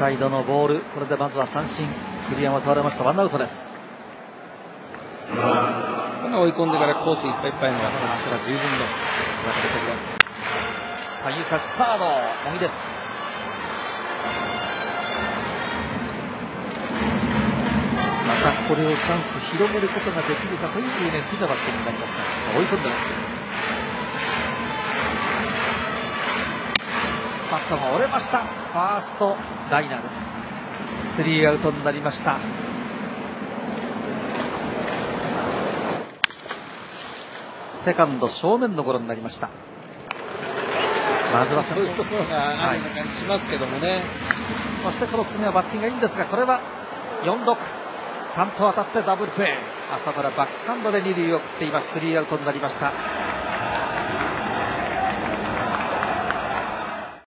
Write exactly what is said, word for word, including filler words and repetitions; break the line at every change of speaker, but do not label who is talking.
サイドのボール、これでまずは三振、栗山倒れました。ワンアウトです。
追い込んでからコースいっぱいいっぱいの力十分の
三遊間サード茂木です。またこれをチャンス広げることができるかというね、ピタバットになりますが、追い込んでます。バットが折れました。ファーストライナーです。スリーアウトになりました。セカンド正面のゴロになりました。まずは
そういうところがあるような感じしますけどもね、はい、
そしてこの次はバッティングがいいんですが、これはよんろく、さんと当たってダブルプレー。朝からバックハンドで二塁を送っています。スリーアウトになりました。